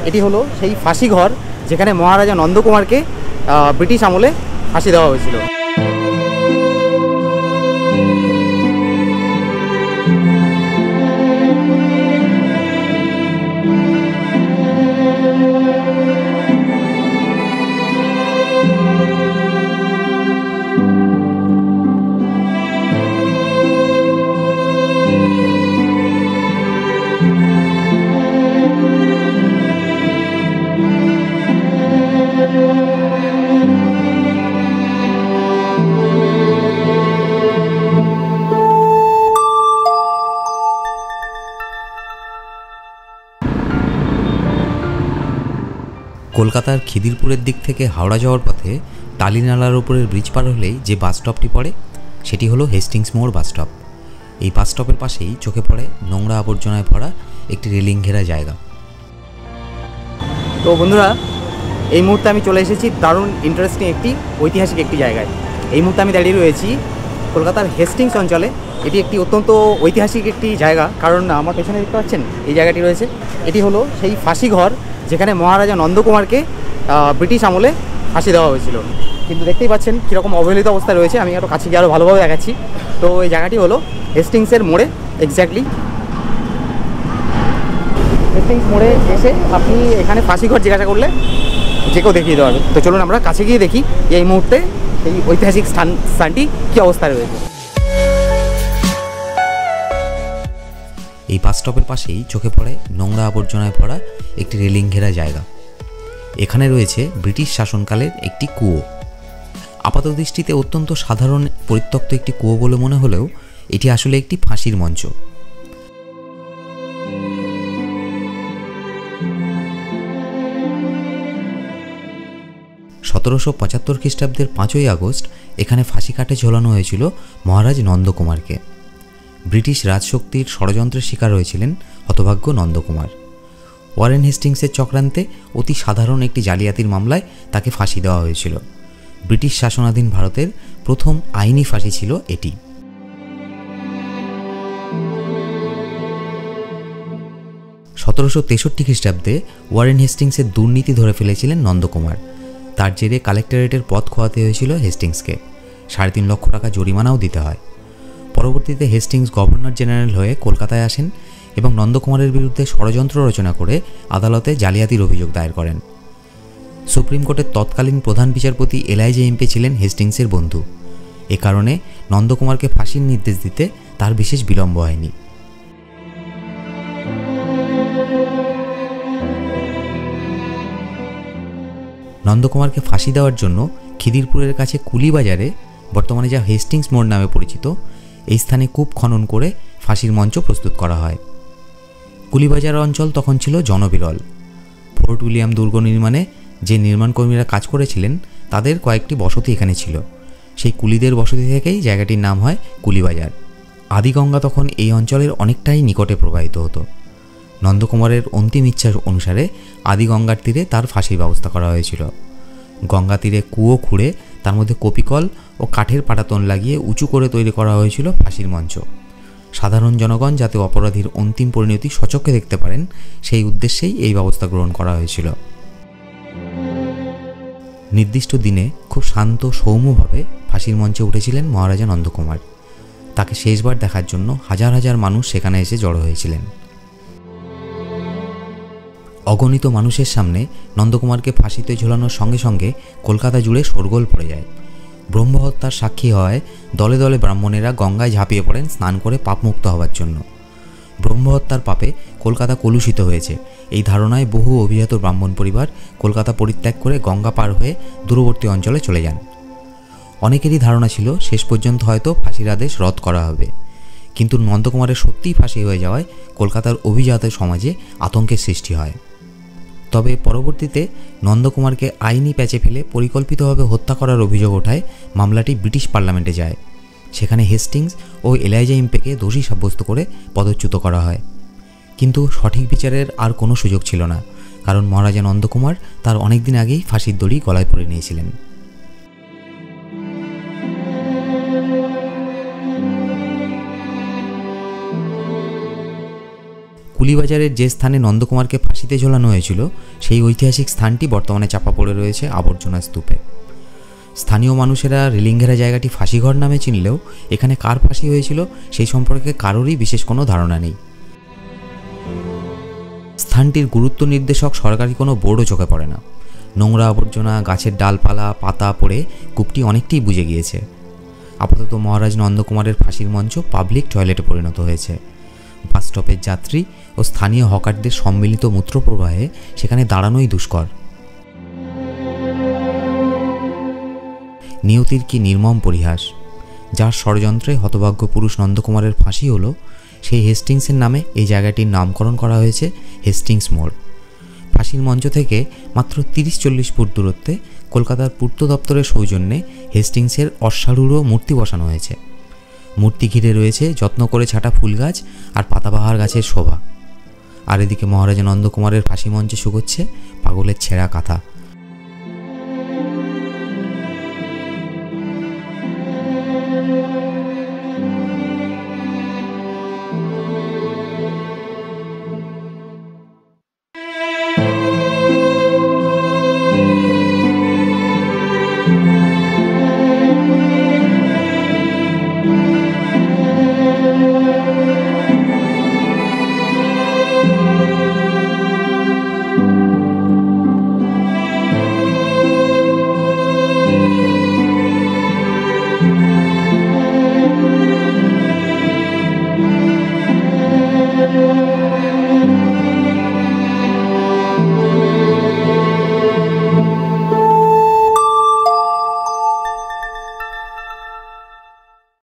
এটি হলো সেই ফাঁসি ঘর যেখানে মহারাজা নন্দকুমারকে ব্রিটিশ আমলে ফাঁসি দেওয়া হয়েছিল। কলকাতার খিদিরপুরের দিক থেকে হাওড়া যাওয়ার পথে টালিনালার ওপরের ব্রিজ পার হলেই যে বাস স্টপটি পড়ে সেটি হলো হেস্টিংস মোড় বাস স্টপ। এই বাস স্টপের পাশেই চোখে পড়ে নোংরা আবর্জনায় ভরা একটি রেলিং ঘেরা জায়গা। তো বন্ধুরা, এই মুহূর্তে আমি চলে এসেছি দারুণ ইন্টারেস্টিং একটি ঐতিহাসিক একটি জায়গায়। এই মুহূর্তে আমি দাঁড়িয়ে রয়েছি কলকাতার হেস্টিংস অঞ্চলে। এটি একটি অত্যন্ত ঐতিহাসিক একটি জায়গা, কারণ আমার পেছনে দেখতে পাচ্ছেন এই জায়গাটি রয়েছে। এটি হলো সেই ফাঁসি ঘর যেখানে মহারাজা নন্দকুমারকে ব্রিটিশ আমলে ফাঁসি দেওয়া হয়েছিল। কিন্তু দেখতেই পাচ্ছেন কীরকম অবহেলিত অবস্থা রয়েছে। আমি আরও কাছে গিয়ে আরও ভালোভাবে দেখাচ্ছি। তো এই জায়গাটি হলো হেস্টিংসের মোড়ে, এক্স্যাক্টলি হেস্টিংস মোড়ে এসে আপনি এখানে ফাঁসি ঘর জিজ্ঞাসা করলে যে কেউ দেখিয়ে দেওয়া হবে। তো চলুন আমরা কাছে গিয়ে দেখি এই মুহূর্তে এই ঐতিহাসিক স্থানটি কী অবস্থায় রয়েছে। এই বাস স্টপের পাশেই চোখে পড়ে নোংরা আবর্জনায় ভরা একটি রেলিং ঘেরা জায়গা। এখানে রয়েছে ব্রিটিশ শাসনকালের একটি কুয়ো। আপাতদৃষ্টিতে অত্যন্ত সাধারণ পরিত্যক্ত একটি কুয়ো বলে মনে হলেও এটি আসলে একটি ফাঁসির মঞ্চ। (1775 খ্রিস্টাব্দের 5ই আগস্ট এখানে ফাঁসি কাঠে ঝোলানো হয়েছিল মহারাজ নন্দকুমারকে। ব্রিটিশ রাজশক্তির ষড়যন্ত্রের শিকার হয়েছিলেন হতভাগ্য নন্দকুমার। ওয়ারেন হেস্টিংসের চক্রান্তে অতি সাধারণ একটি জালিয়াতির মামলায় তাকে ফাঁসি দেওয়া হয়েছিল। ব্রিটিশ শাসনাধীন ভারতের প্রথম আইনি ফাঁসি ছিল এটি। 1763 খ্রিস্টাব্দে ওয়ারেন হেস্টিংসের দুর্নীতি ধরে ফেলেছিলেন নন্দকুমার। তার জেরে কালেক্টরেটের পদ খোয়াতে হয়েছিল হেস্টিংসকে। 3.5 লক্ষ টাকা জরিমানাও দিতে হয়। পরবর্তীতে হেস্টিংস গভর্নর জেনারেল হয়ে কলকাতায় আসেন এবং নন্দকুমারের বিরুদ্ধে ষড়যন্ত্র রচনা করে আদালতে জালিয়াতির অভিযোগ দায়ের করেন। সুপ্রিম কোর্টের তৎকালীন প্রধান বিচারপতি এলাইজা এমপি ছিলেন হেস্টিংসের বন্ধু। এ কারণে নন্দকুমারকে ফাঁসির নির্দেশ দিতে তার বিশেষ বিলম্ব হয়নি। নন্দকুমারকে ফাঁসি দেওয়ার জন্য খিদিরপুরের কাছে কুলিবাজারে, বর্তমানে যা হেস্টিংস মোড় নামে পরিচিত, এই স্থানে কূপ খনন করে ফাঁসির মঞ্চ প্রস্তুত করা হয়। কুলিবাজার অঞ্চল তখন ছিল জনবিরল। ফোর্ট উইলিয়াম দুর্গ নির্মাণে যে নির্মাণকর্মীরা কাজ করেছিলেন তাদের কয়েকটি বসতি এখানে ছিল। সেই কুলিদের বসতি থেকেই জায়গাটির নাম হয় কুলিবাজার। আদিগঙ্গা তখন এই অঞ্চলের অনেকটাই নিকটে প্রবাহিত হতো। নন্দকুমারের অন্তিম ইচ্ছা অনুসারে আদিগঙ্গার তীরে তার ফাঁসির ব্যবস্থা করা হয়েছিল। গঙ্গা তীরে কুয়ো খুঁড়ে তার মধ্যে কপিকল ও কাঠের পাটাতন লাগিয়ে উঁচু করে তৈরি করা হয়েছিল ফাঁসির মঞ্চ। সাধারণ জনগণ যাতে অপরাধীর অন্তিম পরিণতি সচক্ষে দেখতে পারেন সেই উদ্দেশ্যেই এই ব্যবস্থা গ্রহণ করা হয়েছিল। নির্দিষ্ট দিনে খুব শান্ত সৌম্যভাবে ফাঁসির মঞ্চে উঠেছিলেন মহারাজা নন্দকুমার। তাকে শেষবার দেখার জন্য হাজার হাজার মানুষ সেখানে এসে জড়ো হয়েছিলেন। অগণিত মানুষের সামনে নন্দকুমারকে ফাঁসিতে ঝোলানোর সঙ্গে সঙ্গে কলকাতা জুড়ে শোরগোল পড়ে যায়। ব্রহ্মহত্যার সাক্ষী হওয়ায় দলে দলে ব্রাহ্মণেরা গঙ্গায় ঝাঁপিয়ে পড়েন স্নান করে পাপমুক্ত হওয়ার জন্য। ব্রহ্মহত্যার পাপে কলকাতা কলুষিত হয়েছে এই ধারণায় বহু অভিজাত ব্রাহ্মণ পরিবার কলকাতা পরিত্যাগ করে গঙ্গা পার হয়ে দূরবর্তী অঞ্চলে চলে যান। অনেকেরই ধারণা ছিল শেষ পর্যন্ত হয়তো ফাঁসির আদেশ রদ করা হবে, কিন্তু নন্দকুমারের সত্যিই ফাঁসি হয়ে যাওয়ায় কলকাতার অভিজাত সমাজে আতঙ্কের সৃষ্টি হয়। তবে পরবর্তীতে নন্দকুমারকে আইনি প্যাচে ফেলে পরিকল্পিতভাবে হত্যা করার অভিযোগ ওঠায় মামলাটি ব্রিটিশ পার্লামেন্টে যায়। সেখানে হেস্টিংস ও এলাইজা ইম্পেকে দোষী সাব্যস্ত করে পদচ্যুত করা হয়। কিন্তু সঠিক বিচারের আর কোনো সুযোগ ছিল না, কারণ মহারাজা নন্দকুমার তার অনেক দিন আগেই ফাঁসির দড়ি গলায় পরে নিয়েছিলেন। পুলিবাজারের যে স্থানে নন্দকুমারকে ফাঁসিতে ঝোলানো হয়েছিল সেই ঐতিহাসিক স্থানটি বর্তমানে চাপা পড়ে রয়েছে আবর্জনা স্তূপে। স্থানীয় মানুষেরা রেলিংঘেরা জায়গাটি ফাঁসিঘর নামে চিনলেও এখানে কার ফাঁসি হয়েছিল সেই সম্পর্কে কারোরই বিশেষ কোনো ধারণা নেই। স্থানটির গুরুত্ব নির্দেশক সরকারি কোনো বোর্ডও চোখে পড়ে না। নোংরা আবর্জনা, গাছের ডালপালা, পাতা পড়ে কূপটি অনেকটাই বুজে গিয়েছে। আপাতত মহারাজ নন্দকুমারের ফাঁসির মঞ্চ পাবলিক টয়লেটে পরিণত হয়েছে। বাস স্টপের যাত্রী ও স্থানীয় হকারদের সম্মিলিত মূত্রপ্রবাহে সেখানে দাঁড়ানোই দুষ্কর। নিয়তির কি নির্মম পরিহাস! যার ষড়যন্ত্রে হতভাগ্য পুরুষ নন্দকুমারের ফাঁসি হলো, সেই হেস্টিংসের নামে এই জায়গাটির নামকরণ করা হয়েছে হেস্টিংস মোড়। ফাঁসির মঞ্চ থেকে মাত্র 30-40 ফুট দূরত্বে কলকাতার পূর্ত দপ্তরের সৌজন্যে হেস্টিংসের অশ্বারূঢ় মূর্তি বসানো হয়েছে। মূর্তি ঘিরে রয়েছে যত্ন করে ছাটা ফুল গাছ আর পাতাবাহার গাছের শোভা। আর এদিকে মহারাজা নন্দকুমারের ফাঁসি মঞ্চে শুকোচ্ছে পাগলের ছেঁড়া কাঁথা।